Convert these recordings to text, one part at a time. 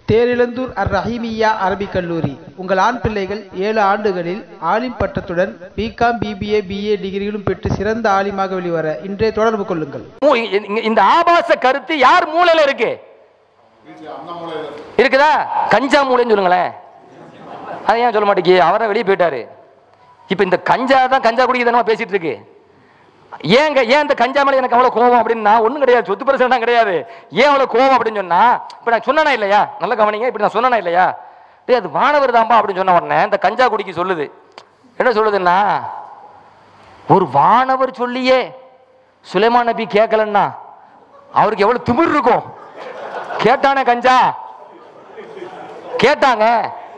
Therizhandur ரஹீமிய்யா Arabic கல்லூரி. உங்கள் ஆண் பிள்ளைகள் 7 ஆண்டுகளில் ஆலிம் பட்டத்துடன் பிகாம், பிபிஏ, பிஏ டிகிரிகளும் பெற்று சிறந்த ஆலிமாக வெளிவர இன்றே தொடர்பு கொள்ளுங்கள். இந்த ஆபாச கருத்து யார் மூளையில இருக்கு? இருக்குதா? கஞ்சா மூளைன்னு சொல்லுங்களேன். அதை ஏன் சொல்ல மாட்டேங்க? அவரை வெளியே போயிட்டாரு. இப்ப இந்த கஞ்சா தான் கஞ்சா குடிக்க பேசிட்டு இருக்கு. ஏன் இந்த கஞ்சா மேல எனக்கு அவ்வளவு கோவம் அப்படின்னா ஒண்ணும் கிடையாது, சொத்து பிரச்சனை கிடையாது. ஏன் அவ்வளவு கோவம் அப்படின்னு சொன்னா, இப்ப நான் சொன்னா இல்லையா, நல்ல கவனிங்க, இப்படி நான் சொன்னா இல்லையா, அது மாணவர் தான்பா அப்படின்னு சொன்ன உடனே இந்த கஞ்சா குடிக்க சொல்லுது. என்ன சொல்லுதுன்னா, ஒரு வானவர் சொல்லியே சுலைமான் நபி கேட்கலன்னா அவருக்கு எவ்வளவு திமிர் இருக்கும். கேட்டானே கஞ்சா கேட்டாங்க.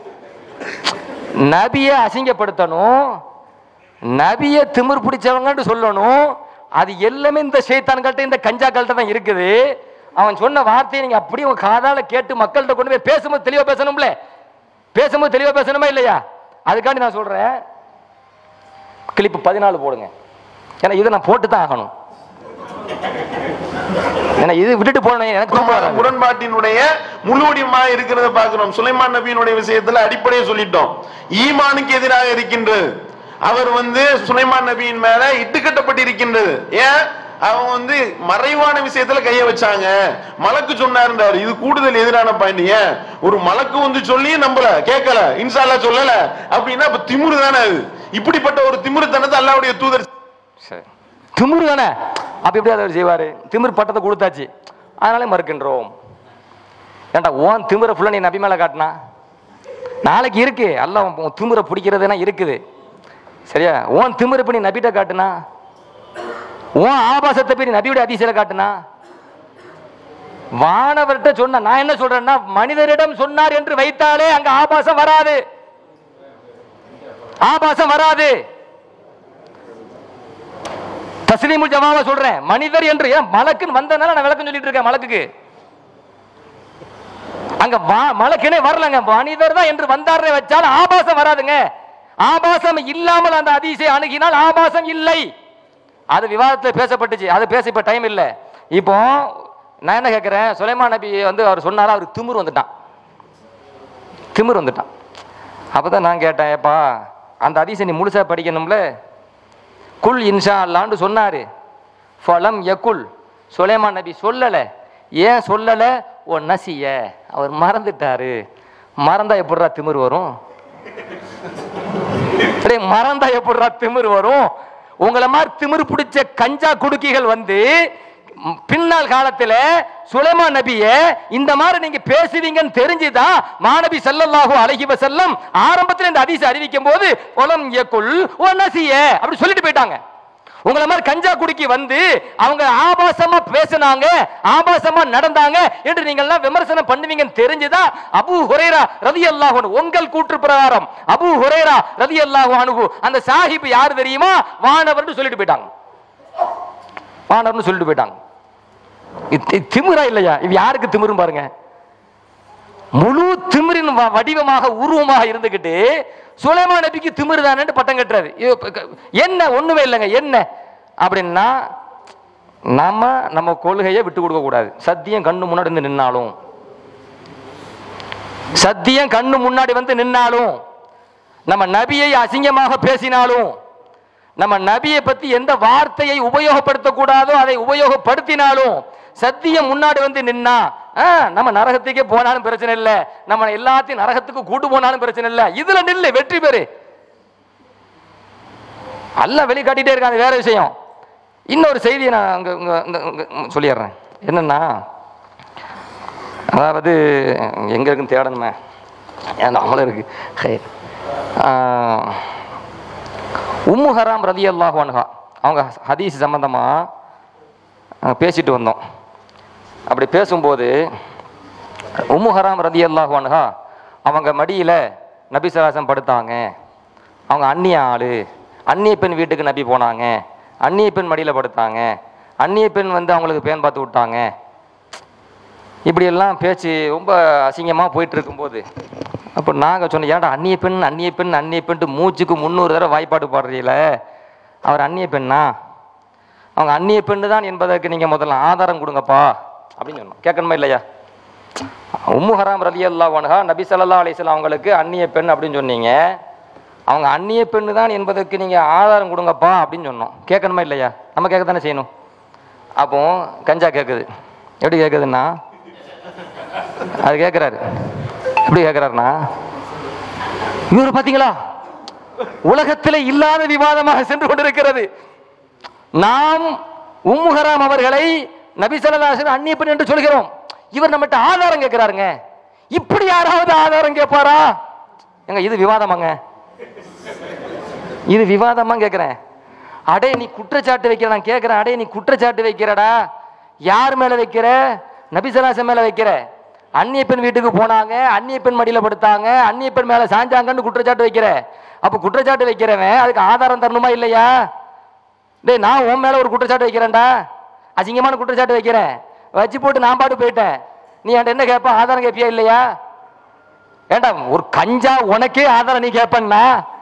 நபியை அசிங்கப்படுத்தணும், நபியை திமிர் பிடிச்சவங்க சொல்லணும். அது எல்லாமே இந்த ஷைத்தான்கள்ட்ட இந்த கஞ்சாக்கள்கிட்ட தான் இருக்குது. அவன் சொன்ன வார்த்தையை நீங்க அப்படியே உங்க காதால கேட்டு மக்கள்கிட்ட கொண்டு போய் பேசும்போது தெளிவா பேசணும்ல, பேசும்போது தெளிவா பேசணுமா இல்லையா? அதுக்காண்டி நான் சொல்றேன், கிளிப்பு 14 போடுங்க. ஏன்னா இதை நான் போட்டு தான் ஆகணும். இது விட்டுட்டு போனேன் எனக்கு முரண்பாட்டினுடைய முழுவடிவமாக இருக்கிறத பார்க்கிறோம். சுலைமான் நபியினுடைய விஷயத்துல அடிப்படையை சொல்லிட்டோம். ஈமானுக்கு எதிராக இருக்கின்றது. அவர் சுலைமான் நபியின் மேல இட்டுக்கட்டப்பட்டிருக்கின்றது. ஏன்? அவங்க மறைவான விஷயத்துல கைய வச்சாங்க. மலக்கு சொன்னாரு, இது கூடுதல் எதிரான பாயிண்ட். ஏன் ஒரு மலக்கு சொல்லி நம்பல, கேட்கல, இன்ஷா அல்லாஹ் சொல்லல அப்படின்னா அப்ப திமிரு தானே அது. இப்படிப்பட்ட ஒரு திமிருத்தனத்தை அல்லாஹ்வுடைய தூதர் திமிரு தானே. அப்ப எப்படி அவர் செய்வாரு? திமிர் பட்டத்தை கொடுத்தாச்சு, அதனால மறுக்கின்றோம். ஏன்டா ஓன் திமிர ஃபுல்லா நீ நபி மேல காட்டினா நாளைக்கு இருக்கு. அல்லாஹ் திமிர பிடிக்கிறதுனா இருக்குது சரியா? ஓன் திமிர பண்ணி நபிட்ட காட்டுனா, ஓன் ஆபாசத்தை போய் நபியுடைய அதிசயில காட்டுனா, வானவர்கிட்ட சொன்ன. நான் என்ன சொல்றேன்னா, மனிதரிடம் சொன்னார் என்று வைத்தாலே அங்க ஆபாசம் வராது, ஆபாசம் வராது. தஸ்லீமுல் ஜவாபா சொல்றேன். மனிதர் என்று ஏன் மலக்குன்னு வந்தனால நான் விளக்கம் சொல்லிட்டு இருக்கேன். மலக்குக்கு அங்க மலக்குனே வரலங்க, மனிதர் தான் என்று வந்தாரே வச்சாலும் ஆபாசம் வராதுங்க. ஆபாசம் இல்லாமல் அந்த ஹதீஸை அணுகினால் ஆபாசம் இல்லை. அது விவாதத்தில் பேசப்பட்டுச்சு, அது பேச இப்ப டைம் இல்லை. இப்போ நான் என்ன கேட்கிறேன், சுலைமான் நபி அவர் சொன்னாரா, அவருக்கு திமிர் வந்துட்டான், திமிர் வந்துட்டான். அப்பதான் நான் கேட்டேன், ஏப்பா அந்த ஹதீஸை நீ முழுசா படிக்கணும்ல. குல் இன்ஷா அல்லான்னு சொன்னாரு, ஃபலம் யகுல் சுலைமான் நபி சொல்லல. ஏன் சொல்லல? ஓ நசிய, அவர் மறந்துட்டாரு. மறந்தா எப்படிரா திமிர் வரும்? மறந்தா எப்படிரா திமிர் வரும்? உங்களை மாதிரி திமிர் பிடிச்ச கஞ்சா குடுக்கிகள் பின்னால் காலத்துல சுலைமான் நபிய இந்த மாதிரி நீங்க பேசுவீங்கன்னு தெரிஞ்சுதான் மாநபி ஸல்லல்லாஹு அலைஹி வஸல்லம் ஆரம்பத்தில் இந்த ஹதீஸ் அறிவிக்கும் போது ஒலம் யகுல் வ நசிய அப்படி சொல்லிட்டு போயிட்டாங்க. உங்களை மாதிரி கஞ்சா குடிக்கி அவங்க ஆபாசமா பேசினாங்க, ஆபாசமா நடந்தாங்க என்று நீங்க எல்லாம் விமர்சனம் பண்ணுவீங்கன்னு தெரிஞ்சுதான் அபூ ஹுரைரா ரலியல்லாஹு அன்ஹு, உங்கள் கூற்று பிரகாரம் அபூ ஹுரைரா ரலியல்லாஹு அன்ஹு அந்த சாஹிப் யார் தெரியுமா? வானவர்னு சொல்லிட்டு போயிட்டாங்க, வானவர்னு சொல்லிட்டு போயிட்டாங்க. திமிரா இல்லையா? இது யாருக்கு திமிரும் பாருங்க. முழு திமிரின் வடிவமாக உருவமாக இருந்துகிட்டு சுலைமான் நபிக்கு திமிரு தானே பட்டம் கட்டுறாரு. என்ன ஒண்ணுமே இல்லைங்க. என்ன அப்படின்னா, நம்ம கொள்கையை விட்டு கொடுக்க கூடாது. சத்தியம் கண்ணு முன்னாடி நின்னாலும், சத்தியம் கண்ணு முன்னாடி நின்னாலும், நம்ம நபியை அசிங்கமாக பேசினாலும், நம்ம நபியை பத்தி எந்த வார்த்தையை உபயோகப்படுத்த கூடாதோ அதை உபயோகப்படுத்தினாலும், சத்தியம் முன்னாடி நின்னா நம்ம நரகத்துக்கே போனாலும் பிரச்சனை இல்லை, நம்ம எல்லாத்தையும் நரகத்துக்கு கூட்டு போனாலும் பிரச்சனை இல்லை. இதுல நில்லு, வெற்றி பெறு. அல்லாஹ் வெளிக்காட்டிட்டே இருக்காங்க, வேற விஷயம். இன்னொரு செய்தியை நான் சொல்லிடுறேன். என்னன்னா, அதாவது எங்க இருக்குன்னு தேடணுமே, நம்மளும் இருக்கு. உம்மு ஹராம் ரலியல்லாஹு அன்ஹா அவங்க ஹதீஸ் சம்பந்தமா பேசிட்டு வந்தோம். அப்படி பேசும்போது உம்மு ஹராம் ரலியல்லாஹு அன்ஹா அவங்க மடியில நபி ஸல்லல்லாஹு அலைஹி வஸல்லம் படுத்தாங்க. அவங்க அந்நிய ஆளு, அந்நிய பெண் வீட்டுக்கு நபி போனாங்க, அந்நிய பெண் மடியில படுத்தாங்க, அந்நிய பெண் அவங்களுக்கு பேன் பார்த்து விட்டாங்க. இப்படி எல்லாம் பேச்சு ரொம்ப அசிங்கமா போயிட்டு இருக்கும்போது அப்போ நாங்கள் சொன்னோம், ஏன்டா அந்நிய பெண் அந்நிய பெண் அந்நிய பெண்ட்டு மூச்சுக்கு 300 தடவை வாய்ப்பாடு பாடுறீங்கள, அவர் அந்நிய பெண்ணா? அவங்க அந்நிய பெண்ணு தான் என்பதற்கு நீங்கள் முதல்ல ஆதாரம் கொடுங்கப்பா அப்படின்னு சொன்னோம். கேட்கணுமா இல்லையா? உம்மு ஹராம் ரலியல்லாஹு அன்ஹா நபி ஸல்லல்லாஹு அலைஹி வஸல்லம் அவங்களுக்கு அந்நிய பெண் அப்படின்னு சொன்னீங்க. அவங்க அந்நிய பெண்ணு தான் என்பதற்கு நீங்கள் ஆதாரம் கொடுங்கப்பா அப்படின்னு சொன்னோம். கேட்கணுமா இல்லையா? நம்ம கேட்க தானே செய்யணும். அப்போ கஞ்சா கேட்குது. எப்படி கேட்குதுன்னா, அது கேட்குறாரு. எப்படி கேட்குறாருன்னா, இவர் பார்த்தீங்களா உலகத்தில் இல்லாத விவாதமாக சென்று கொண்டிருக்கிறது. நாம் உம்மு ஹராம் அவர்களை நபி ஸல்லல்லாஹு அலைஹி வஸல்லம் அந்நிய பெண் என்று சொல்கிறோம். இவர் நம்மகிட்ட ஆதாரம் கேட்கிறாருங்க. இப்படி யாராவது ஆதாரம் கேட்பாரா? எங்க இது விவாதமாங்க? இது விவாதமா கேட்கிறேன். அடே நீ குற்றச்சாட்டு வைக்கிற, நான் கேட்கிறேன், அடே நீ குற்றச்சாட்டு வைக்கிறடா. யார் மேல வைக்கிற? நபி ஸல்லல்லாஹு அலைஹி வஸல்லம் மேல வைக்கிற. அந்நிய பெண் வீட்டுக்கு போனாங்க, அந்நிய பெண் மடியில படுத்தாங்க, அந்நிய பெண் மேல சாஞ்சாங்கன்னு குற்றச்சாட்டு வைக்கிற. அப்ப குற்றச்சாட்டு வைக்கிறவன் அதுக்கு ஆதாரம் தரணுமா இல்லையா? டேய் நான் உன் மேல ஒரு குற்றச்சாட்டு வைக்கிறேன்டா, அசிங்கமான குற்றச்சாட்டு வைக்கிறேன், வச்சு போட்டு நான் பாட்டு போயிட்டேன், நீ என்கிட்ட என்ன கேட்ப? ஆதாரம் கேட்பியா இல்லையா? ஏண்டா ஒரு கஞ்சா உனக்கே ஆதாரம் நீ கேட்பன்னா,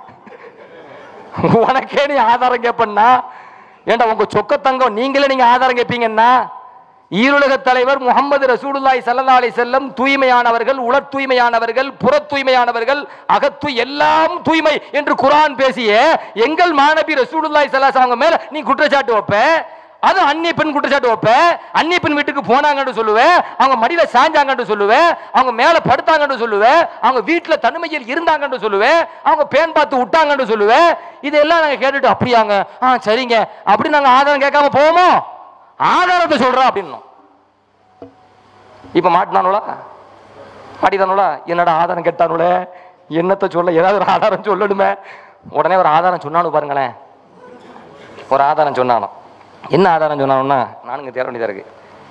உனக்கே நீ ஆதாரம் கேட்பன்னா, ஏண்டா உங்க சொக்க தங்கம் நீங்களே நீங்க ஆதாரம் கேட்பீங்கன்னா, ஈருலக தலைவர் முஹம்மது ரசூலுல்லாஹி ஸல்லல்லாஹு அலைஹி வஸல்லம் தூய்மையானவர்கள், உள தூய்மையானவர்கள், புற தூய்மையானவர்கள், அகத்து எல்லாம் தூய்மை என்று குர்ஆன் பேசிய எங்கள் மாநபி ரசூலுல்லாஹி ஸல்லல்லாஹு அலைஹி வஸல்லம் மேல நீ குற்றச்சாட்டு வைப்ப. அது அந்நிய பெண் குற்றச்சாட்டு வைப்ப. அந்நிய பெண் வீட்டுக்கு போனாங்கன்னு சொல்லுவேன், அவங்க மடியில சாஞ்சாங்கன்னு சொல்லுவேன், அவங்க மேல படுத்தாங்கன்னு சொல்லுவேன், அவங்க வீட்டுல தனிமையில் இருந்தாங்கன்னு சொல்லுவேன், அவங்க பேன் பார்த்து விட்டாங்கன்னு சொல்லுவேன். இதெல்லாம் நாங்க கேட்டுட்டு அப்படியாங்க, சரிங்க அப்படி நாங்க ஆதாரம் கேட்காம போவோமோ? ஆதாரத்தை சொல்றோம் அப்படின்னோம். இப்ப மாட்டினானுல மாட்டிதானுல, என்னடா ஆதாரம் கேட்டானுல, என்னத்தை சொல்ல, ஏதாவது ஒரு ஆதாரம் சொல்லணுமே. உடனே ஒரு ஆதாரம் சொன்னானு பாருங்களேன். ஒரு ஆதாரம் சொன்னானோ. என்ன ஆதாரம் சொன்னானுன்னா, நானுங்க தேட வேண்டியதா இருக்கு.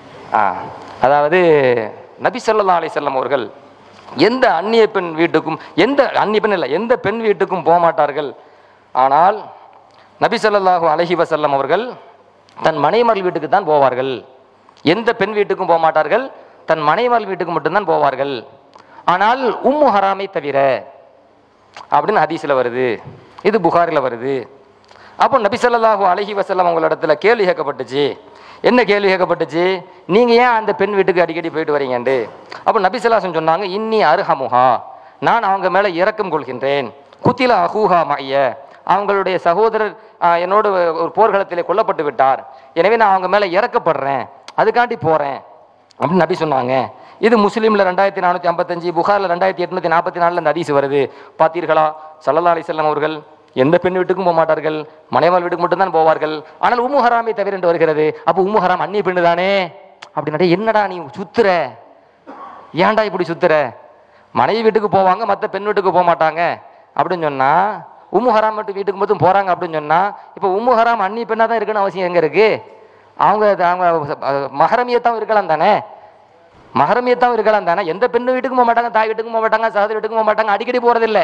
அதாவது நபி ஸல்லல்லாஹு அலைஹி வஸல்லம் அவர்கள் எந்த அந்நிய பெண் வீட்டுக்கும், எந்த அந்நிய பெண் இல்லை, எந்த பெண் வீட்டுக்கும் போக மாட்டார்கள். ஆனால் நபி ஸல்லல்லாஹு அலைஹி வஸல்லம் அவர்கள் தன் மனைமகள் வீட்டுக்கு தான் போவார்கள். எந்த பெண் வீட்டுக்கும் போக மாட்டார்கள், தன் மனைமகள் வீட்டுக்கு மட்டும்தான் போவார்கள். ஆனால் உம்மு ஹராமை தவிர அப்படின்னு ஹதீஸ்ல வருது, இது புகாரில வருது. அப்போ நபி ஸல்லல்லாஹு அலைஹி வஸல்லம் அவங்களிடத்துல கேள்வி கேட்கப்பட்டுச்சு. என்ன கேள்வி கேட்கப்பட்டுச்சு? நீங்க ஏன் அந்த பெண் வீட்டுக்கு அடிக்கடி போயிட்டு வரீங்கன்னு. அப்போ நபி ஸல்லல்லாஹு அலைஹி வஸல்லம் சொன்னாங்க, இன்னி அர்ஹமுஹா, நான் அவங்க மேல இரக்கம் கொள்கின்றேன். குத்தில அஹூஹா மய்ய, அவங்களுடைய சகோதரர் என்னோட ஒரு போர்க்களத்திலே கொல்லப்பட்டு விட்டார், எனவே நான் அவங்க மேல இறக்கப்படுறேன், அதுக்காண்டி போறேன் அப்படின்னு நபி சொன்னாங்க. இது முஸ்லீம்ல 2455, புகார்ல 2844 அந்த ஹதீஸ் வருது. பார்த்தீர்களா, ஸல்லல்லாஹு அலைஹி வஸல்லம் அவர்கள் எந்த பெண் வீட்டுக்கும் போக மாட்டார்கள், மனைவாள் வீட்டுக்கு மட்டும்தான் போவார்கள். ஆனால் உம்மு ஹராமை தவிர என்று வருகிறது. அப்போ உம்மு ஹராம் அந்நிய பெண்ணு தானே அப்படின்னா, என்னடா நீ சுத்துற, ஏன்டா இப்படி சுத்துற? மனைவி வீட்டுக்கு போவாங்க, மற்ற பெண் வீட்டுக்கு போக மாட்டாங்க அப்படின்னு சொன்னா, உம்மு ஹராம் மட்டும் வீட்டுக்கு மட்டும் போறாங்க அப்படின்னு சொன்னா, இப்போ உம்மு ஹராம் அந்நிய பெண்ணா தான் இருக்குன்னு அவசியம் எங்க இருக்கு? அவங்க மஹரமியத்தான் இருக்கலாம் தானே, மஹரமியத்தான் இருக்கலாம் தானே. எந்த பெண்ணு வீட்டுக்கும் போக மாட்டாங்க, தாய் வீட்டுக்கும் போக மாட்டாங்க, சகோதரி வீட்டுக்கும் போக மாட்டாங்க, அடிக்கடி போறதில்லை.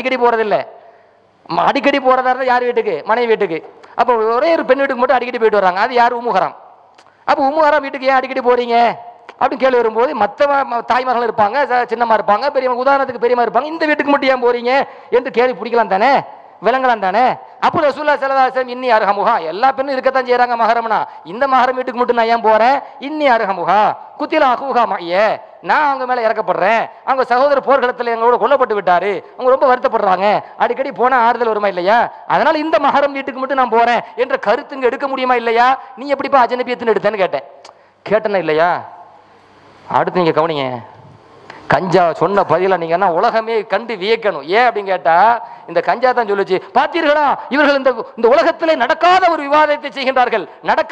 அடிக்கடி போறதா இருந்தா யார் வீட்டுக்கு? மனைவி வீட்டுக்கு. அப்போ ஒரே ஒரு பெண் வீட்டுக்கு மட்டும் அடிக்கடி போயிட்டு வராங்க, அது யார்? உம்மு ஹராம். அப்போ உம்மு ஹராம் வீட்டுக்கு ஏன் அடிக்கடி போறீங்க அப்படின்னு கேள்வி வரும்போது, மற்ற தாய்மார்கள் இருப்பாங்க, சின்னமா இருப்பாங்க, பெரியவங்க, உதாரணத்துக்கு பெரியமா இருப்பாங்க, இந்த வீட்டுக்கு மட்டும் ஏன் போறீங்க என்று கேள்வி பிடிக்கலாம் தானே, விளங்கலாம் தானே. அப்போ ரசூலுல்லாஹி ஸல்லல்லாஹு அலைஹி வஸல்லம் இன்னி அர்ஹமுஹா, எல்லா பெண்ணும் இருக்கத்தான் செய்யறாங்க மஹரம்னா, இந்த மஹரம் வீட்டுக்கு மட்டும் நான் ஏன் போறேன்? இன்னி அர்ஹமுஹா குத்தில அஹூஹா மய்ய, நான் அவங்க மேல இறக்கப்படுறேன், அவங்க சகோதர போர்க்களத்தில் எங்களோட கொல்லப்பட்டு விட்டாரு, அவங்க ரொம்ப வருத்தப்படுறாங்க, அடிக்கடி போனா ஆறுதல் வருமா இல்லையா, அதனால இந்த மஹரம் வீட்டுக்கு மட்டும் நான் போறேன் என்ற கருத்துங்க எடுக்க முடியுமா இல்லையா? நீ எப்படிப்பா அஜனபியத்துன்னு எடுத்தேன்னு கேட்டேன்னா இல்லையா? அடுத்து நீங்க கவனிங்க, கஞ்சா சொன்ன பதிலா நீங்க என்ன உலகமே கண்டு வியக்கணும். ஏன் அப்படின்னு கேட்டா, இந்த கஞ்சா தான் சொல்லுச்சு, பார்த்தீர்களா இவர்கள் இந்த உலகத்திலே நடக்காத ஒரு விவாதத்தை செய்கின்றார்கள்,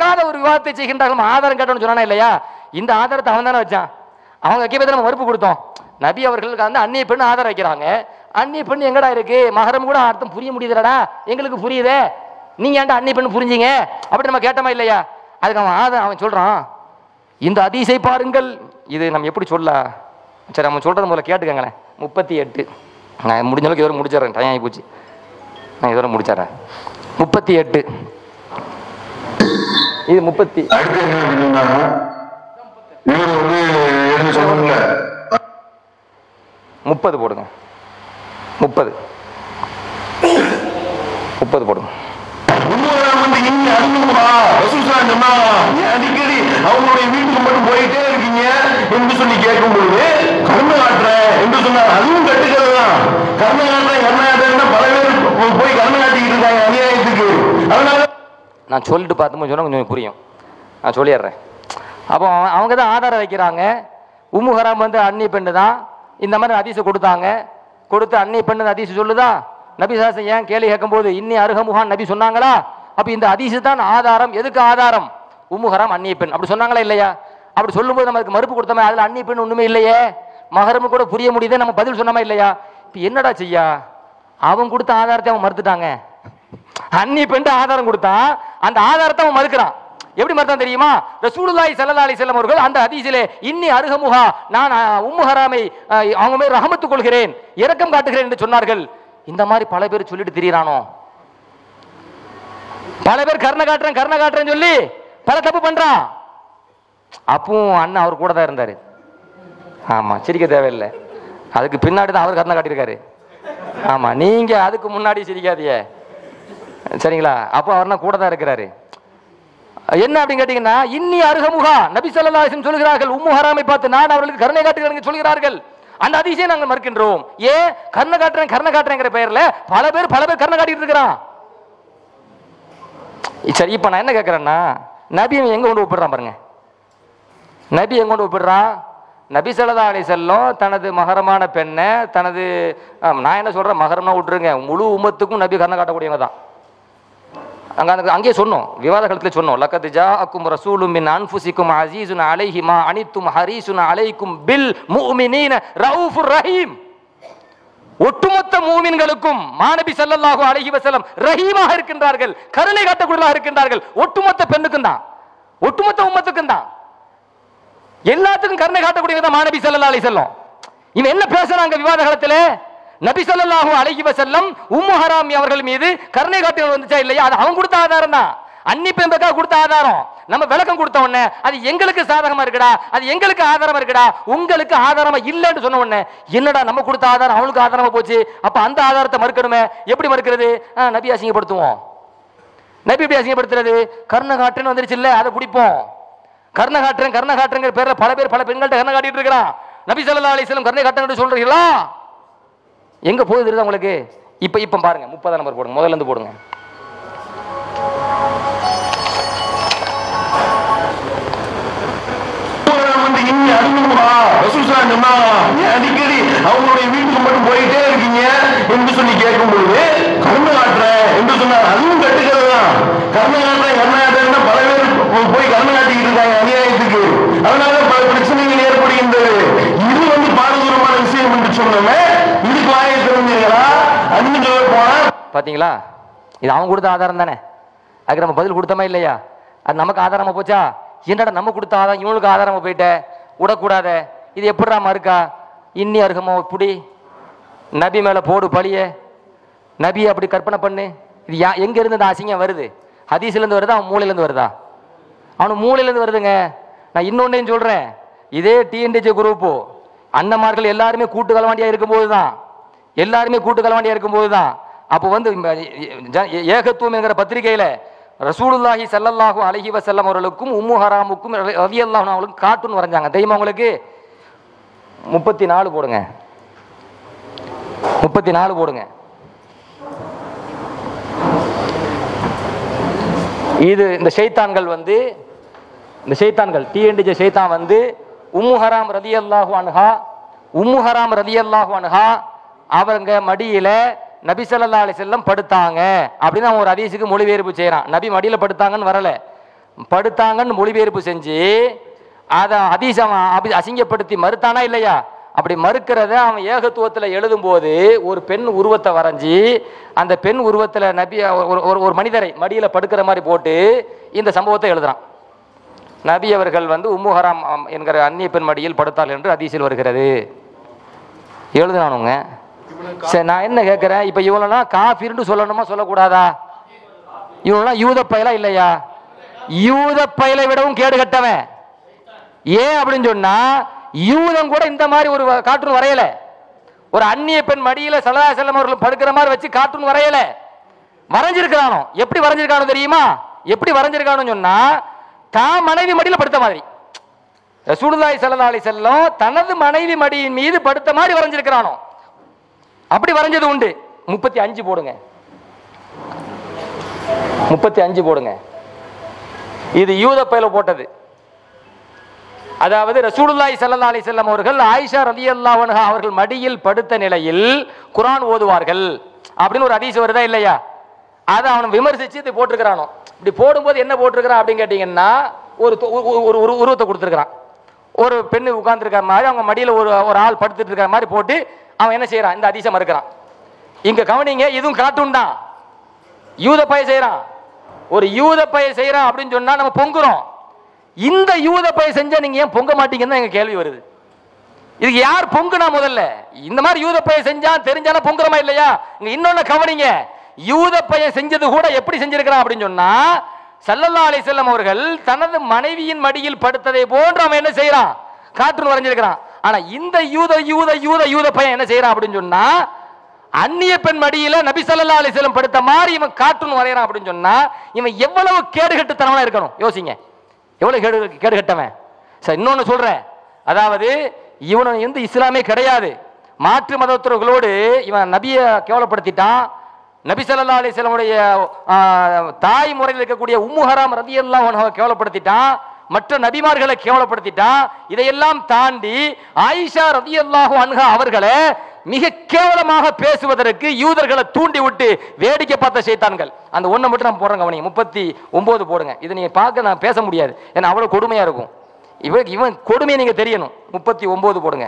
ஆதாரம் கேட்டோம்னு சொன்னா இல்லையா? இந்த ஆதாரத்தை அவன் தானே வச்சான், அவங்க வைக்க நம்ம மறுப்பு கொடுத்தோம். நபி அவர்களுக்கு வந்து அந்நிய பெண் ஆதாரம் வைக்கிறாங்க. அந்நிய பெண் எங்கடா இருக்கு? மஹரம் கூட அர்த்தம் புரிய முடியுதுடா, எங்களுக்கு புரியுதே, நீங்க ஏன்டா அந்நிய பெண் புரிஞ்சீங்க அப்படி நம்ம கேட்டோமா இல்லையா? அதுக்கு அவன் சொல்றான், இந்த ஹதீஸை பாருங்கள். இது நம்ம எப்படி சொல்ல, சரி நம்ம சொல்றது முதல்ல கேட்டுக்கங்களேன். 38, நான் முடிஞ்ச அளவுக்கு இதோட முடிச்சிடறேன், டைம் ஆகி போச்சு, நான் இதோட முடிச்சிடறேன். 38 இது 30 30 போடுங்க, 30 போடுங்க. அடிக்கடி அவங்களுடைய வீட்டுக்கு மட்டும் போயிட்டே இருக்கீங்க என்று சொல்லி கேட்கும் பொழுது நான் சொல்லிட்டு பார்த்து சொன்னால் கொஞ்சம் புரியும், நான் சொல்லிடுறேன். அப்போ அவங்க தான் ஆதாரம் வைக்கிறாங்க. உம்மு ஹராம் வந்து அந்நிய பெண்ணு தான், இந்த மாதிரி ஹதீஸை கொடுத்தாங்க. கொடுத்து அந்நிய பெண்ணு ஹதீஸ் சொல்லுதான். நபி சாசன் ஏன் கேள்வி கேட்கும்போது இன்னி அருகமுகான் நபி சொன்னாங்களா? அப்போ இந்த ஹதீஸ் தான் ஆதாரம். எதுக்கு ஆதாரம்? உம்மு ஹராம் அந்நிய பெண் அப்படி சொன்னாங்களா இல்லையா? அப்படி சொல்லும்போது நம்ம அதுக்கு மறுப்பு கொடுத்தோமே, அதில் அந்நிய பெண் ஒன்றுமே இல்லையே, மகரமு கூட புரிய முடியுதே, நம்ம பதில் சொன்னோமா இல்லையா? இப்போ என்னடா செய்யா, அவன் கொடுத்த ஆதாரத்தை அவன் மறுத்துட்டாங்க. அந்நிய பெண் ஆதாரம் கொடுத்தா அந்த ஆதாரத்தை அவன் மறுக்கிறான். எப்படி மறுத்தான் தெரியுமா? ரசூலுல்லாஹி ஸல்லல்லாஹு அலைஹி வஸல்லம் அவர்கள் அந்த ஹதீஸிலே இன்னி அருகமுஹா, நான் உம்மு ஹராமை அவங்க மேல் ரஹமத்து கொள்கிறேன், இரக்கம் காட்டுகிறேன் என்று சொன்னார்கள். இந்த மாதிரி பல பேர் சொல்லிட்டு திரியறானோ, பல பேர் கருணை காட்டுறேன்னு சொல்லி பல தப்பு பண்றான். அப்பவும் அண்ணன் அவர் கூட தான் இருந்தாரு. ஆமா, சிரிக்க தேவையில்லை, அதுக்கு பின்னாடி தான் அவர் கருணை காட்டியிருக்காரு. ஆமா, நீங்க அதுக்கு முன்னாடி சிரிக்காதீங்க, சரிங்களா? அப்போ அவர்னா கூட தான் இருக்கிறாரு. என்ன அப்படின்னு கேட்டீங்கன்னா, இன்னி அருகமுகா நபி ஸல்லல்லாஹு அலைஹி வஸல்லம் சொல்கிறார்கள், உம்மு ஹராமை பார்த்து நான் அவர்களுக்கு கருணை காட்டுகிறேன் சொல்கிறார்கள். அந்த ஹதீஸை நாங்கள் மறுக்கின்றோம். ஏன்? கருணை காட்டுறேங்கிற பெயர்ல பல பேர் கருணை காட்டிட்டு இருக்கிறான். சரி, இப்ப நான் என்ன கேட்கிறேன்னா, நபி எங்க கொண்டு ஒப்பிடுறான் பாருங்க. நபி எங்க கொண்டு ஒப்பிடுறான்? நபி ஸல்லல்லாஹு அலைஹி வஸல்லம் தனது மகரமான பெண்ணை தனது, நான் என்ன சொல்றேன், மகரம்னா விட்டுருங்க, முழு உம்மத்துக்கும் நபி கருணை காட்டக்கூடியவங்க தான். அங்கே சொன்னோம், விவாத காலத்துல சொன்னோம், லக்கத் ஜாஅக்கும் ரசூலும் மின் அன்ஃபுசிக்கும் அஸீஸுன் அலைஹி மா அனித்தும் ஹரீஸுன் அலைக்கும் பில் முஃமினீன ரഊஃபுர் ரஹீம். ஒட்டுமொத்த மூமின்களுக்கும் மாநபி ஸல்லல்லாஹு அலைஹி வஸல்லம் ரஹீமாக இருக்கின்றார்கள், கருணை காட்டக்கூடியவர்களாக இருக்கின்றார்கள். ஒட்டுமொத்த பெண்ணுக்கும் தான், ஒட்டுமொத்த உம்மத்துக்கும் தான், எல்லாத்துக்கும் கருணை காட்டக்கூடியவங்க மாநபி ஸல்லல்லாஹு அலைஹி வஸல்லம். இவன் என்ன பேசுறாங்க விவாத காலத்துல? நபி ஸல்லல்லாஹு அலைஹி வஸல்லம் உம்மு ஹராம் அவர்கள் மீது கருணை காட்டுதல் வந்துச்சா இல்லையா? அது அவன் கொடுத்த ஆதாரம் தான், அன்னி பெண்ணுக்காக கொடுத்த ஆதாரம். நம்ம விளக்கம் கொடுத்த உடனே அது எங்களுக்கு சாதகமா இருக்குடா, அது எங்களுக்கு ஆதாரமா இருக்குடா, உங்களுக்கு ஆதாரமா இல்லைன்னு சொன்ன உடனே என்னடா நம்ம கொடுத்த ஆதாரம் அவனுக்கு ஆதாரமா போச்சு, அப்ப அந்த ஆதாரத்தை மறுக்கணுமே. எப்படி மறுக்கிறது? நபி அசிங்கப்படுத்துவோம். நபி எப்படி அசிங்கப்படுத்துறது? கருணை காட்டுன்னு வந்துருச்சு இல்ல, அதை பிடிப்போம். கருணை காட்டுறேங்கிற பேர்ல பல பேர் பல பெண்கள்ட்ட கருணை காட்டிட்டு இருக்கிறான். நபி ஸல்லல்லாஹு அலைஹி வஸல்லம் கருணை காட்டுன்னு சொல்றீங்களா? எங்க போகுது தெரியுதா உங்களுக்கு? இப்ப பாருங்க, 30 நம்பர் போடுங்க, முதல்ல இருந்து போடுங்க. அடிக்கடி அவங்களுடைய வீட்டுக்கு மட்டும் போயிட்டே இருக்கீங்க என்று சொல்லி கேட்கும்போது கருணை காட்டுறேன் என்று சொன்னார். அதுவும் கட்டுக்கிறது தான். கருணை காட்டுறேன் பல பேர் போய் கருணை காட்டிக்கிட்டு இருக்காங்க அநியாயத்துக்கு. அதனால பல பிரச்சனைகள் ஏற்படுகின்றது. இது வந்து பாரதூரமான விஷயம் என்று சொன்னோமே, இதுக்கு வாயை தெரிஞ்சுங்களா? அதுன்னு சொல்ல போனா பாத்தீங்களா, இது அவன் கொடுத்த ஆதாரம் தானே, அதுக்கு நம்ம பதில் கொடுத்தோமா இல்லையா? அது நமக்கு ஆதாரமா போச்சா? என்னடா நம்ம கொடுத்த ஆதாரம் இவனுக்கு ஆதாரமா போயிட்ட, விடக்கூடாத. இது எப்படிடா மறுக்கா? இன்னி அருகமோ இப்படி நபி மேல போடு பழிய, நபி அப்படி கற்பனை பண்ணு. இது எங்க இருந்து இந்த அசிங்கம் வருது? ஹதீஸ்ல இருந்து வருதா, அவன் மூளையில இருந்து வருதா? அவனு மூளையில இருந்து வருதுங்க. நான் இன்னொன்னையும் சொல்றேன், இதே டிஎன்டிஜே குரூப் அண்ணமார்கள் எல்லாருமே கூட்டு கலவாண்டியா இருக்கும்போது தான், அப்போ வந்து ஏகத்துவம் என்கிற பத்திரிகையில ரசூலுல்லாஹி ஸல்லல்லாஹு அலைஹி வஸல்லம் அவர்களுக்கும் உம்மு ஹராமுக்கும் ரலியல்லாஹு அன்ஹு அவர்களுக்கும் கார்ட்டூன் வரைஞ்சாங்க. தெரியுமா உங்களுக்கு? 34 போடுங்க, 34 போடுங்க. இது இந்த ஷைத்தான்கள் வந்து, இந்த ஷைத்தான்கள் டிஎன்டிஜே ஷைத்தான் வந்து உம்மு ஹராம் ரலியல்லாஹு அன்ஹா அவங்க மடியில நபி ஸல்லல்லாஹு அலைஹி வஸல்லம் படுத்தாங்க அப்படின்னு அவன் ஒரு ஹதீஸுக்கு மொழிபெயர்ப்பு செய்யறான். நபி மடியில படுத்தாங்கன்னு வரல, படுத்தாங்கன்னு மொழிபெயர்ப்பு செஞ்சு அதை ஹதீஸ் அவன் அசிங்கப்படுத்தி மறுத்தானா இல்லையா? அப்படி மறுக்கிறத அவன் ஏகத்துவத்துல எழுதும் போது ஒரு பெண் உருவத்தை வரைஞ்சி அந்த பெண் உருவத்துல நபி ஒரு மனிதரை மடியில படுக்கிற மாதிரி போட்டு இந்த சம்பவத்தை எழுதுறான். நபி அவர்கள் வந்து உம்மு ஹராம் என்கிற அந்நிய பெண் மடியில் படுத்தாள் என்று ஹதீஸில் வருகிறது எழுதுனானுங்க. சரி, நான் என்ன கேட்கிறேன், இப்ப இவனெல்லாம் காஃபிர்னு சொல்லணுமா சொல்லக்கூடாதா? இவனெல்லாம் யூத பயலா இல்லையா? யூத பயலை விடவும் கேடு கட்டவன். ஏன் அப்படின்னு சொன்னா, யூதம் கூட இந்த மாதிரி ஒரு கார்ட்டூன் வரையல. ஒரு அந்நிய பெண் மடியில ஸல்லல்லாஹு அலைஹி வஸல்லம் அவர்கள் படுக்கிற மாதிரி வச்சு கார்ட்டூன் வரையல, வரைஞ்சிருக்கானோ. எப்படி வரைஞ்சிருக்கானோ தெரியுமா? எப்படி வரைஞ்சிருக்கானு சொன்னா, தான் மனைவி மடியில படுத்த மாதிரி, ரசூலுல்லாஹி ஸல்லல்லாஹு அலைஹி வஸல்லம் தனது மனைவி மடியின் மீது படுத்த மாதிரி வரைஞ்சிருக்கானோ. அப்படி வரைஞ்சது உண்டு. 35 போடுங்க, 35 போடுங்க. இது யூத பையில போட்டது. அதாவது ரசூலுல்லாஹி ஸல்லல்லாஹு அலைஹி வஸல்லம் அவர்கள் ஆயிஷா ரலியல்லாஹு அன்ஹா அவர்கள் மடியில் படுத்த நிலையில் குர்ஆன் ஓதுவார்கள் அப்படின்னு ஒரு ஹதீஸ் வருதா இல்லையா? அதை அவன் விமர்சிச்சு இது போட்டிருக்கிறானோ. இப்படி போடும்போது என்ன போட்டிருக்கிறான் அப்படின்னு கேட்டீங்கன்னா, ஒரு உருவத்தை கொடுத்துருக்கிறான். ஒரு பெண்ணு உட்கார்ந்துருக்கிற மாதிரி, அவங்க மடியில் ஒரு ஆள் படுத்துட்டு இருக்கிற மாதிரி போட்டு அவன் என்ன செய்யறான், இந்த ஹதீஸை மறுக்கிறான். இங்க கவனிங்க, இதுவும் கார்ட்டூன் தான். யூத பைய செய்யறான், ஒரு யூத பைய செய்யறான் அப்படின்னு சொன்னா நம்ம பொங்குறோம். இந்த யூத பைய செஞ்சா நீங்க ஏன் பொங்க மாட்டீங்கன்னு எங்க கேள்வி வருது. இதுக்கு யார் பொங்குனா? முதல்ல இந்த மாதிரி யூத பைய செஞ்சா தெரிஞ்சாலும் பொங்குறமா இல்லையா? இங்க இன்னொன்னு கவனிங்க, யூத பைய செஞ்சது கூட எப்படி செஞ்சிருக்கிறான் அப்படின்னு சொன்னா, ஸல்லல்லாஹு அலைஹி வஸல்லம் அவர்கள் தனது மனைவியின் மடியில் படுத்ததை போன்று அவன் என்ன செய்யறான், கார்ட்டூன் வரைஞ்சிருக்கிறான். ஆனா இந்த யூத யூத யூத யூத பையன் என்ன செய்யறான் அப்படின்னு சொன்னா, அந்நிய பெண் மடியில நபி ஸல்லல்லாஹு அலைஹி வஸல்லம் படுத்த மாதிரி இவன் கார்ட்டூன் வரையறான் அப்படின்னு சொன்னா, இவன் எவ்வளவு கேடுகட்டுத்தனமா இருக்கணும் யோசிங்க. எவ்வளவு கேடுகட்டவன். சரி, இன்னொன்னு சொல்றேன், அதாவது இவன் வந்து இஸ்லாமே கிடையாது, மாற்று மதத்தவர்களோடு இவன் நபியை கேவலப்படுத்திட்டான். நபி ஸல்லல்லாஹு அலைஹி வஸல்லமுடைய தாய் முறையில் இருக்கக்கூடிய உம்மு ஹராம் ரலியல்லாஹு அன்ஹா கேவலப்படுத்திட்டான், மற்ற நபிமார்களை கேவலப்படுத்திட்டான். இதையெல்லாம் தாண்டி ஆயிஷா ரலியல்லாஹு அன்ஹா அவர்களை மிக கேவலமாக பேசுவதற்கு யூதர்களை தூண்டி விட்டு வேடிக்கை பார்த்த ஷைத்தான்கள். அந்த ஒண்ணை மட்டும் நான் போடுறேன், கவனிங்க. 39 போடுங்க. இதை நீங்க பார்க்க நான் பேச முடியாது, ஏன்னா அவ்வளவு கொடுமையா இருக்கும். இவன் கொடுமையை நீங்க தெரியணும். 39 போடுங்க.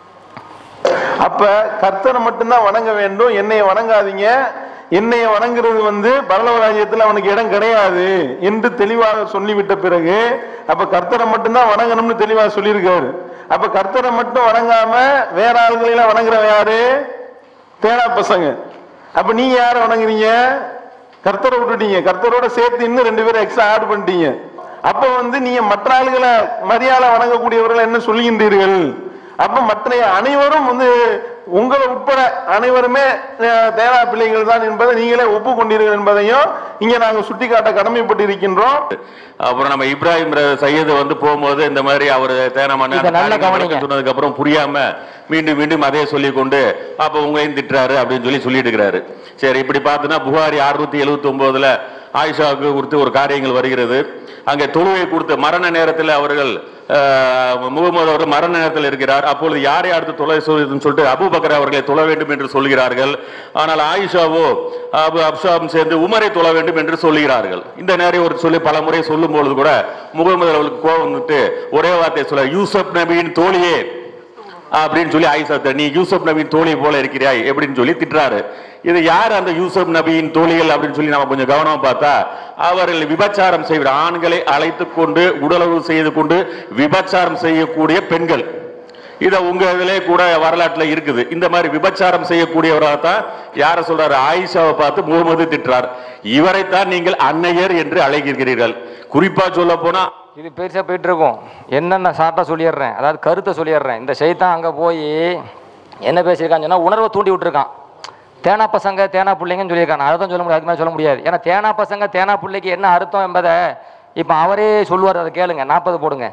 அப்ப கர்த்தரை மட்டும்தான் வணங்க வேண்டும், என்னைய வணங்காதீங்க. என்னைய வணங்குறது வந்து பரலோக ராஜ்யத்துல அவனுக்கு இடம் கிடையாது என்று தெளிவாக சொல்லிவிட்ட பிறகு, அப்ப கர்த்தரை மட்டும்தான் வணங்கணும்னு தெளிவாக சொல்லியிருக்காரு. அப்ப கர்த்தரை மட்டும் வணங்காம வேற ஆள்களெல்லாம் வணங்குறவன் யாரு? தேனா பசங்க. அப்ப நீங்க யார வணங்குறீங்க? கர்த்தரை விட்டுட்டீங்க, கர்த்தரோட சேர்த்து இன்னும் 2 பேரும் எக்ஸ்ட்ரா ஆட் பண்ணிட்டீங்க. அப்ப வந்து நீங்க மற்ற ஆளுகளை மரியாதை வணங்கக்கூடியவர்கள் என்ன சொல்லுகின்றீர்கள்? அப்ப மற்ற அனைவரும் வந்து உங்களை உட்பட அனைவருமே தேவா பிள்ளைகள் தான் என்பதை நீங்களே ஒப்புக்கொண்டீர்கள் என்பதையும் இங்க நாங்க சுட்டிக்காட்ட கடமைப்பட்டிருக்கின்றோம். அப்புறம் நம்ம இப்ராஹிம் சையது வந்து போகும்போது இந்த மாதிரி அவர் தேனமான சொன்னதுக்கு அப்புறம் புரியாம மீண்டும் மீண்டும் அதே சொல்லி கொண்டு அப்ப உங்களையும் திட்டுறாரு அப்படின்னு சொல்லிட்டு இருக்கிறாரு. சரி, இப்படி பார்த்தோன்னா புகாரி 679 ஆயிஷாவுக்கு குறித்து ஒரு காரியங்கள் வருகிறது. அங்கே தொழுவை கொடுத்த மரண நேரத்தில் அவர்கள் முகமது அவர் மரண நேரத்தில் இருக்கிறார். அப்பொழுது யாரை அடுத்து தொலை சொல்லிட்டு அபூபக்கர் அவர்களை தொழ வேண்டும் என்று சொல்கிறார்கள். ஆனால் ஆயிஷாவோ அபு அப்சாம் சேர்ந்து உமரை தொழ வேண்டும் என்று சொல்கிறார்கள். இந்த நேரம் ஒரு சொல்லி பல முறை சொல்லும் பொழுது கூட முகமது அவர்களுக்கு கோபம் வந்துட்டு ஒரே வார்த்தை சொல்ல, யூசுப் நபியின் தோழியே அப்படின்னு சொல்லி ஆயிஷா, நீ யூசுப் நபியின் தோழி போல இருக்கிறாய் எப்படின்னு சொல்லி திட்டுறாரு. இது யார் அந்த யூசுப் நபியின் தோழிகள் அப்படின்னு சொல்லி நம்ம கொஞ்சம் கவனமா பார்த்தா, அவர்கள் விபச்சாரம் செய்கிற ஆண்களை அழைத்து கொண்டு உடலுறவு செய்து கொண்டு விபச்சாரம் செய்யக்கூடிய பெண்கள். இத உங்க இதிலே கூட வரலாற்றுல இருக்குது. இந்த மாதிரி விபச்சாரம் செய்யக்கூடியவராக தான் யார சொல்றாரு, ஆயிஷாவை பார்த்து முகமது திட்டுறார். இவரைத்தான் நீங்கள் அன்னையர் என்று அழைக்கிறீர்கள். குறிப்பா சொல்ல போனா இது பெருசா போயிட்டு இருக்கும். என்னென்ன சாட்டா சொல்லிடுறேன், அதாவது கருத்தை சொல்லிடுறேன். இந்த ஷைத்தான் அங்க போய் என்ன பேசியிருக்கான்னு சொன்னா, உணர்வை தூண்டி விட்டுருக்கான். தேனா பசங்க தேனா பிள்ளைங்கன்னு சொல்லியிருக்காங்க. அர்த்தம் சொல்ல முடியாது, அதுக்கு மேலே சொல்ல முடியாது. ஏன்னா தேனா பசங்க தேனா பிள்ளைக்கு என்ன அர்த்தம் என்பதை இப்போ அவரே சொல்லுவார். அதை கேளுங்க. 40 போடுங்க,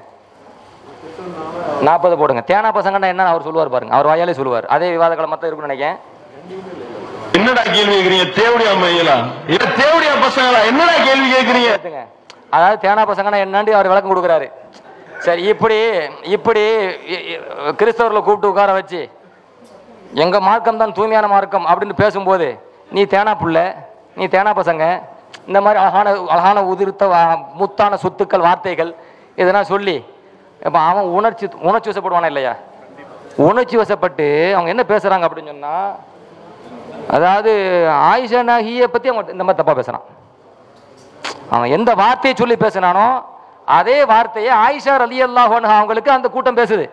40 போடுங்க. தேனா பசங்கன்னா என்ன அவர் சொல்லுவார் பாருங்க, அவர் வாயாலே சொல்லுவார். அதே விவாத காலம் மத்த இருக்குன்னு நினைக்கிறேன். என்னடா கேள்வி கேட்குறீங்க? தேவடியா மையலா இல்ல தேவடியா பசங்களா? என்னடா கேள்வி கேட்குறீங்க? அதாவது தேனா பசங்கன்னா என்னன்னு அவர் விளக்கம் கொடுக்குறாரு. சரி, இப்படி இப்படி கிறிஸ்தவர்களை கூப்பிட்டு உட்கார வச்சு எங்க மார்க்கம் தான் தூய்மையான மார்க்கம் அப்படின்னு பேசும்போது, நீ தேனா புள்ள, நீ தேனா பசங்க, இந்த மாதிரி அழகான உதிர்த்த முத்தான சொத்துக்கள் வார்த்தைகள் இதெல்லாம் சொல்லி இப்போ அவன் உணர்ச்சி வசப்படுவானா இல்லையா? உணர்ச்சி வசப்பட்டு அவங்க என்ன பேசுறாங்க அப்படின்னு சொன்னா, அதாவது ஆயிஷா நாகியை பத்தி அவங்க இந்த மாதிரி தப்பா பேசுறான். அவன் எந்த வார்த்தையை சொல்லி பேசினானோ அதே வார்த்தையை ஆயிஷா ரலியல்லாஹு அன்ஹா அவங்களுக்கு அந்த கூட்டம் பேசுது.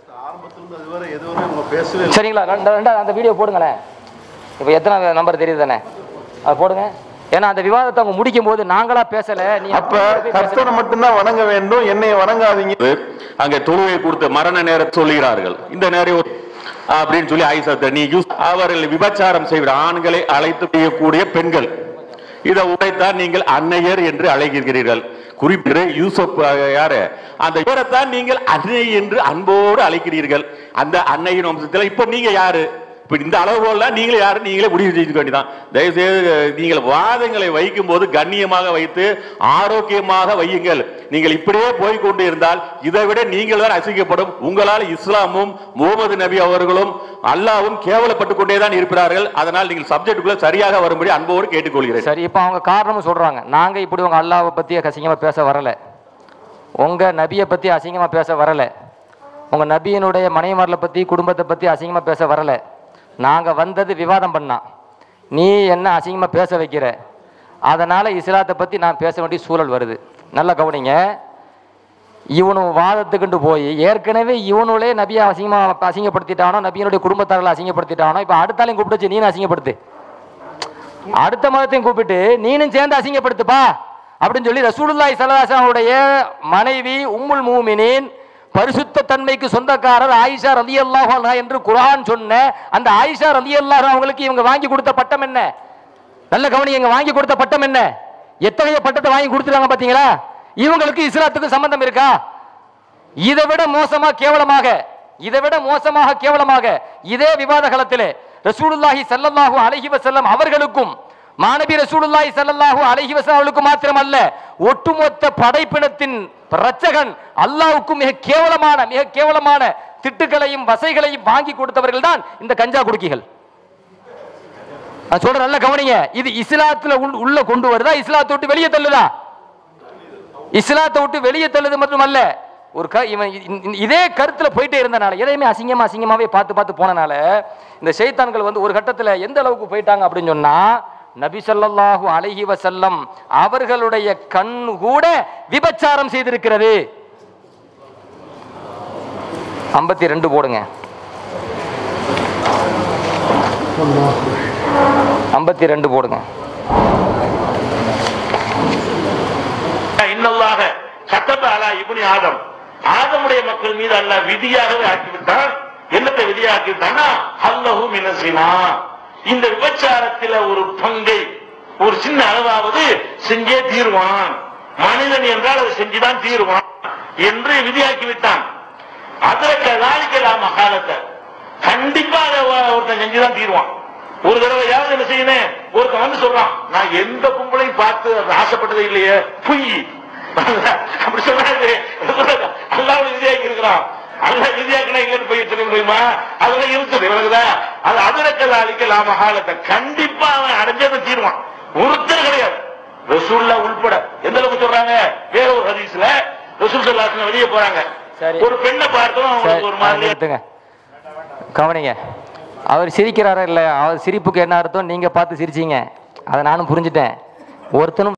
சரிங்களா? அந்த வீடியோ போடுங்களேன். இப்போ எத்தனை நம்பர் தெரியுது தானே, அது போடுங்க. ஏன்னா அந்த விவாதத்தை அவங்க முடிக்கும் போது நாங்களா பேசல, நீ அப்ப கர்த்தரை மட்டும்தான் வணங்க வேண்டும், என்னைய வணங்காதீங்க. அங்கே தொழுவை கொடுத்த மரண நேரம் சொல்லுகிறார்கள். இந்த நேரம் அப்படின்னு சொல்லி ஆயிஷா, நீ அவர்கள் விபச்சாரம் செய்கிற ஆண்களை அழைத்து செய்யக்கூடிய பெண்கள். இதை உடைத்தான் நீங்கள் அன்னையர் என்று அழைக்கிறீர்கள். குறிப்பிட்டு யூசுப் யாரு, அந்த இவரைத்தான் நீங்கள் அன்னை என்று அன்போடு அழைக்கிறீர்கள். அந்த அன்னையின் வம்சத்தில் இப்ப நீங்க யாரு? இப்ப இந்த அளவுகோல்லாம் நீங்களே யாரும் நீங்களே முடிவு செய்துக்க வேண்டியதான். தயவுசெய்து நீங்கள் வாதங்களை வைக்கும் போது கண்ணியமாக வைத்து ஆரோக்கியமாக வையுங்கள். நீங்கள் இப்படியே போய்கொண்டு இருந்தால் இதை விட நீங்கள் தான் அசிங்கப்படும். உங்களால் இஸ்லாமும் முகமது நபி அவர்களும் அல்லாவும் கேவலப்பட்டுக் கொண்டேதான் இருக்கிறார்கள். அதனால் நீங்கள் சப்ஜெக்டுக்குள்ள சரியாக வரும்படி அன்போடு கேட்டுக்கொள்கிறேன். சரி, இப்ப அவங்க காரணமும் சொல்றாங்க, நாங்க இப்படி உங்க அல்லாவை பத்தி அசிங்கமா பேச வரல, உங்க நபியை பத்தி அசிங்கமா பேச வரல, உங்க நபியினுடைய மனைவிமார்களை பத்தி குடும்பத்தை பத்தி அசிங்கமா பேச வரல, நாங்க வந்தது விவாதம் பண்ணா, நீ என்ன அசிங்கமா பேச வைக்கிற, அதனால இஸ்லாத்தை பத்தி நான் பேச வேண்டிய சூழல் வருது. நல்லா கவனிங்க, இவனு வாதத்துக்குண்டு போய் ஏற்கனவே இவனுடைய நபியை அசிங்கப்படுத்திட்டானோ, நபியினுடைய குடும்பத்தார்களை அசிங்கப்படுத்திட்டானோ, இப்ப அடுத்தாலையும் கூப்பிட்டு நீனும் அசிங்கப்படுத்து, அடுத்த மதத்தையும் கூப்பிட்டு நீனும் சேர்ந்து அசிங்கப்படுத்துப்பா அப்படின்னு சொல்லி ரசூலுல்லாஹி ஸல்லல்லாஹு அலைஹி வஸல்லம் மனைவி உம்முல் மூமினீன் பரிசுத்த தன்மைக்கு சொந்தக்காரர் ஆயிஷா ரலியல்லாஹு அன்ஹா என்று குர்ஆன் சொன்ன அந்த ஆயிஷா ரலியல்லாஹு அவங்களுக்கு இவங்க வாங்கி கொடுத்த பட்டம் என்ன? நல்ல கவனிங்க, வாங்கி கொடுத்த பட்டம் என்ன? எத்தகைய பட்டத்தை வாங்கி கொடுத்துருக்காங்க பாத்தீங்களா? இவங்களுக்கு இஸ்லாத்துக்கு சம்பந்தம் இருக்கா? இதை விட மோசமாக கேவலமாக இதே விவாத களத்திலே ரசூலுல்லாஹி ஸல்லல்லாஹு அலைஹி வஸல்லம் அவர்களுக்கும் மாநபி ரசூலுல்லாஹி ஸல்லல்லாஹு அலைஹி வஸல்லம் அவர்களுக்கு மாத்திரமல்ல ஒட்டுமொத்த படைப்பினத்தின் இரட்சகன் அல்லாஹ்வுக்கும் மிக கேவலமான திட்டுகளையும் வசைகளையும் வாங்கி கொடுத்தவர்கள் தான் இந்த கஞ்சா குடுக்கிகள். நான் சொல்ற நல்ல கவனிங்க, இது இஸ்லாத்துல உள்ள கொண்டு வருதா, இஸ்லாத்தை விட்டு வெளியே தள்ளுதா? இஸ்லாத்தை விட்டு வெளியே தள்ளுது மட்டுமல்ல, ஒரு இதே கருத்துல போயிட்டே இருந்தனால, எதையுமே அசிங்கமாவே பார்த்து போனனால இந்த ஷைத்தான்கள் வந்து ஒரு கட்டத்துல எந்த அளவுக்கு போயிட்டாங்க அப்படின்னு சொன்னா, நபி ஸல்லல்லாஹு அலைஹி வஸல்லம் அவர்களுடைய கண் கூட விபச்சாரம் செய்திருக்கிறது. 52 போடுங்க, 52 போடுங்க. இன்னல்லாஹ கத்தப அலா இப்னி ஆதம், ஆதமுடைய மக்கள் மீது அல்லாஹ் விதியாகவே ஆக்கிவிட்டான். என்னத்தை விதியாக்கிவிட்டான்னா அல்லஹு மினஸினா, இந்த விபச்சாரத்தில் ஒரு பங்கை ஒரு சின்ன அளவாவது செஞ்சே தீர்வான், மனிதன் என்றால் அதை செஞ்சுதான் தீர்வான் என்று விதியாக்கி விட்டான். அதற்கு நாளைக்கெல்லாம் மகாலத்தை கண்டிப்பா ஒருத்தன் செஞ்சுதான் தீர்வான். ஒரு தடவை யாரும் என்ன செய்யணும், ஒருத்தன் வந்து சொல்றான், நான் எந்த பொம்பளையும் பார்த்து ஆசைப்பட்டதே இல்லையே, பொய் அப்படி சொன்னாரு. அல்லாஹ் விதியாக்கி இருக்கிறான், அல்லாஹ் விதியாக்கினா இல்லைன்னு போய் சொல்ல முடியுமா? அதெல்லாம் இருக்குது இவனுக்குதான். அது அதிரக்கல் அழிக்கலாம் மகாலத்தை கண்டிப்பா அவன் அடைஞ்சதை தீர்வான், ஒருத்தர் கிடையாது. ரசூல்லா உள்பட எந்த அளவுக்கு சொல்றாங்க, வேற ஒரு ஹதீஸ்ல ரசூல் ஸல்லல்லாஹு அலைஹி வஸல்லம் வெளியே போறாங்க, ஒரு பெண்ணை பார்த்தோம் அவங்களுக்கு ஒரு மாதிரி கவனிங்க, அவர் சிரிக்கிறாரா இல்ல, அவர் சிரிப்புக்கு என்ன அர்த்தம் நீங்க பார்த்து சிரிச்சீங்க, அதை நானும் புரிஞ்சுட்டேன். ஒருத்தனும்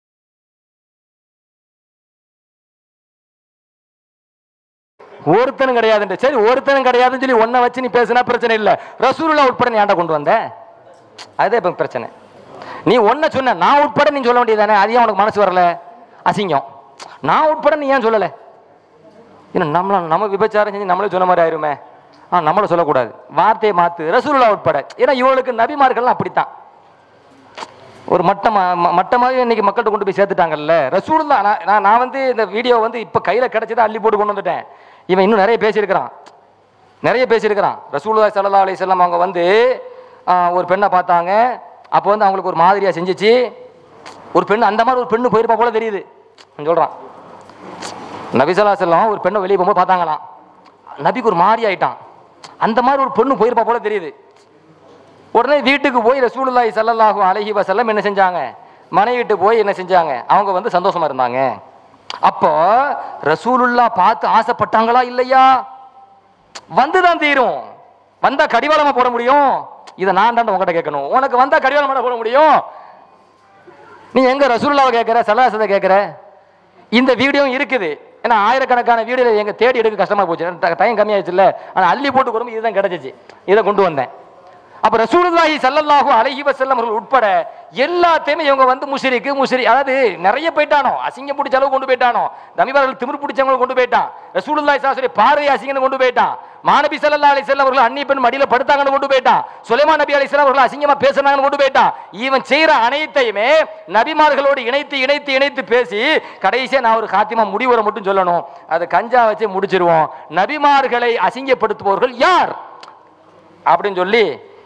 கிடையாது, சரி ஒருத்தனும் கிடையாதுன்னு சொல்லி ஒன்ன வச்சு நீ பேசினா பிரச்சனை இல்ல, ரசூலுல்லாஹ் உட்பட நீ ஏன்டா கொண்டு வந்த? அதே இப்ப பிரச்சனை. நீ ஒன்ன சொன்ன, நான் உட்பட நீ சொல்ல வேண்டியதானே, அது ஏன் உனக்கு மனசு வரல? அசிங்கம், நான் உட்பட நீ ஏன் சொல்லல? நம்ம விபச்சாரம் செஞ்சு நம்மளே சொன்ன மாதிரி ஆயிருமே, நம்மள சொல்லக்கூடாது, வார்த்தையை மாத்து, ரசூலுல்லாஹ் உட்பட. ஏன்னா இவங்களுக்கு நபிமார்கள்லாம் அப்படித்தான் ஒரு மட்டமாவே இன்னைக்கு மக்கள்கிட்ட கொண்டு போய் சேர்த்துட்டாங்கல்ல. ரசூலுல்லாஹ் நான் வந்து இந்த வீடியோ வந்து இப்ப கையில கிடைச்சதை அள்ளி போட்டு கொண்டு வந்துட்டேன். இவன் இன்னும் நிறைய பேசியிருக்கிறான். ரசூலுல்லாஹி ஸல்லல்லாஹு அலைஹி வஸல்லம் அவங்க வந்து ஒரு பெண்ணை பார்த்தாங்க, அப்போ வந்து அவங்களுக்கு ஒரு மாதிரியா செஞ்சிச்சு. ஒரு பெண்ணு அந்த மாதிரி ஒரு பெண்ணு போயிருப்பா போல தெரியுது சொல்றான். நபி ஸல்லல்லாஹு அலைஹி வஸல்லம் ஒரு பெண்ணை வெளியே போகும்போது பார்த்தாங்களாம், நபிக்கு ஒரு மாதிரி ஆயிட்டான், அந்த மாதிரி ஒரு பெண்ணு போயிருப்பா போல தெரியுது. உடனே வீட்டுக்கு போய் ரசூலுல்லாஹி ஸல்லல்லாஹு அலைஹி வஸல்லம் என்ன செஞ்சாங்க, மனைவிட்டு போய் என்ன செஞ்சாங்க, அவங்க வந்து சந்தோஷமா இருந்தாங்க. அப்போ ரசூலுல்லாஹ் பார்த்து ஆசைப்பட்டாங்களா இல்லையா? வந்துதான் தீரும். வந்தா கடிவாளமா போட முடியும்? இதை நான் தான் உங்ககிட்ட கேட்கணும். உனக்கு வந்தா கடிவாளமா போட முடியும்? நீ எங்க ரசூலுல்லாஹ் கேட்கிற, ஸல்லல்லாஹு கேட்கிற? இந்த வீடியோ இருக்குது, ஏன்னா ஆயிரக்கணக்கான வீடியோ எங்க தேடி எடுக்க கஷ்டமா போச்சு, டைம் கம்மியாயிடுச்சு இல்ல, ஆனா அள்ளி போட்டு கொடுக்கும் இதுதான் கிடைச்சிச்சு, இதை கொண்டு வந்தேன். அப்ப ரசூலுல்லாஹி ஸல்லல்லாஹு அலைஹி வஸல்லம் அவர்கள் உட்பட எல்லாத்தையுமே இவங்க வந்து முஷ்ரிக்கு அதாவது நிறைய போயிட்டானோ, அசிங்கம் பிடிச்ச அளவு கொண்டு போயிட்டானோ, நபிமார்கள் திமிர் பிடிச்சவங்க கொண்டு போயிட்டான், ரசூலுல்லாஹி ஸல்லல்லாஹு அலைஹி வஸல்லம் பார்வை அசிங்கன்னு கொண்டு போயிட்டான், மாநபி ஸல்லல்லாஹு அலைஹி வஸல்லம் அவர்கள் அந்நிய பெண் மடியில படுத்தாங்கன்னு கொண்டு போயிட்டான், சுலைமான் நபி அலைஹிஸ்ஸலாம் அவர்கள் அசிங்கமா பேசுனாங்கன்னு கொண்டு போயிட்டான். இவன் செய்யற அனைத்தையுமே நபிமார்களோடு இணைத்து பேசி கடைசியா நான் ஒரு காத்திமா முடிவுரை மட்டும் சொல்லணும், அதை கஞ்சா வச்சு முடிச்சிருவோம். நபிமார்களை அசிங்கப்படுத்துபவர்கள் யார் அப்படின்னு சொல்லி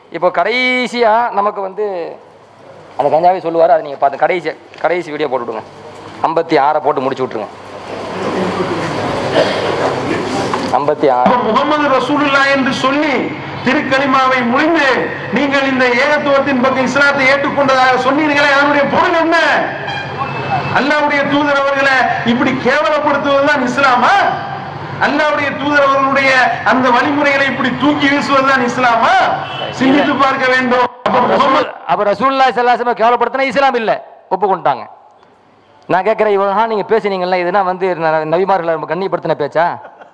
இப்போ கடைசியா நமக்கு வந்து அந்த கஞ்சாவே சொல்லுவார், அதை நீங்க பார்த்து கடைசி வீடியோ போட்டு விடுங்க. 56 போட்டு முடிச்சு விட்டுருங்க. 56 முகமது ரசூலுல்லாஹ் என்று சொல்லி திருக்கலிமாவை முடிந்து நீங்கள் இந்த ஏகத்துவத்தின் பக்கம் இஸ்லாத்தை ஏற்றுக்கொண்டதாக சொன்னீர்களே, அதனுடைய பொருள் என்ன? அல்லாஹ்வுடைய தூதர் அவர்களை இப்படி கேவலப்படுத்துவதுதான் இஸ்லாமா? அல்லாஹ்வுடைய தூதர் அவர்களுடைய அந்த வழிமுறைகளை இப்படி தூக்கி வீசுவதுதான் இஸ்லாமா? சிந்தித்து பார்க்க வேண்டும். அப்ப ரசூலுல்லாஹி ஸல்லல்லாஹு அலைஹி வஸல்லம் கேவலப்படுத்தினா இஸ்லாம் இல்ல, ஒப்புக்கொண்டாங்க. நான் கேட்கிறேன், இவங்க நீங்க பேசினீங்கல்ல, இதுனா வந்து நபிமார்களை கண்ணியப்படுத்தின பேச்சா?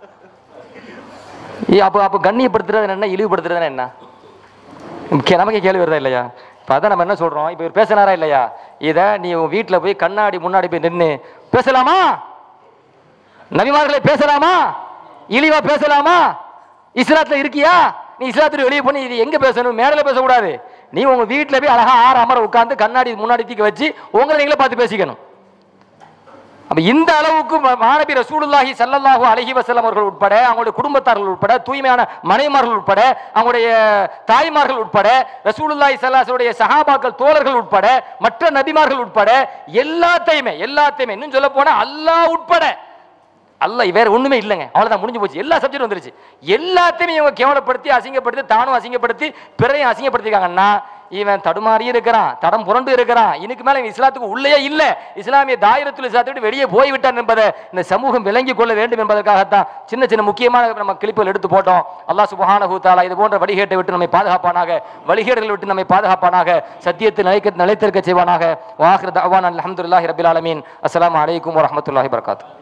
அப்ப கண்ணியப்படுத்துறது என்ன, இழிவுபடுத்துறது என்ன? நமக்கு கேள்வி வருதா இல்லையா? இப்ப அதான் நம்ம என்ன சொல்றோம், இப்ப இவர் பேசினாரா இல்லையா, இத நீ உன் வீட்டுல போய் கண்ணாடி முன்னாடி போய் நின்று பேசலாமா? நபிமார்களை பேசலாமா? இழிவா பேசலாமா? இஸ்லாத்துல இருக்கியா? நீ இஸ்லாத்துல வெளியே போய் இது எங்க பேசணும்? மேடையில பேசக்கூடாது. நீ உங்க வீட்டுல போய் அழகா அமர உட்கார்ந்து கண்ணாடி முன்னாடி தூக்கி வச்சு உங்களை நீங்களே பார்த்து பேசிக்கணும். அப்ப இந்த அளவுக்கு மாநபி ரசூலுல்லாஹி ஸல்லல்லாஹு அலைஹி வஸல்லம் அவர்கள் உட்பட, அவங்களுடைய குடும்பத்தார்கள் உட்பட, தூய்மையான மனைவிமார்கள் உட்பட, அவங்களுடைய தாய்மார்கள் உட்பட, ரசூலுல்லாஹி ஸல்லல்லாஹு அலைஹி வஸல்லம் சஹாபாக்கள் தோழர்கள் உட்பட, மற்ற நபிமார்கள் உட்பட எல்லாத்தையுமே இன்னும் சொல்ல போனா அல்லாஹ் உட்பட, அல்லாஹ் வேற ஒண்ணுமே இல்லைங்க, அவ்வளவுதான், முடிஞ்சு போச்சு. எல்லா சப்ஜெக்ட் வந்துருச்சு. எல்லாத்தையுமே இவங்க கேவலப்படுத்தி அசிங்கப்படுத்தி தானும் அசிங்கப்படுத்தி பிறையும் அசிங்கப்படுத்திருக்காங்கன்னா இவன் தடுமாறி இருக்கிறான், தடம் புரண்டு இருக்கிறான். இதுக்கு மேல இஸ்லாத்துக்கு உள்ளே இல்ல, இஸ்லாமிய தாயிரத்துல் இஸ்லாத்தை விட்டு வெளியே போய்விட்டான் என்பதை இந்த சமூகம் விளங்கி கொள்ள வேண்டும் என்பதற்காகத்தான் சின்ன சின்ன முக்கியமான நம்ம கிளிப்புகள் எடுத்து போட்டோம். அல்லாஹ் சுப்ஹானஹு தஆலா இது போன்ற வழிகேட்டை விட்டு நம்மை பாதுகாப்பானாக, வழிகேடுகளை விட்டு நம்மை பாதுகாப்பானாக, சத்தியத்தை நிலைத்திருக்க செய்வானாக. வாஹிர் தஅவானா அல்ஹம்துலில்லாஹி ரப்பில் ஆலமீன். அஸ்ஸலாமு அலைக்கும் வரஹ்மத்துல்லாஹி வபரகாத்துஹு.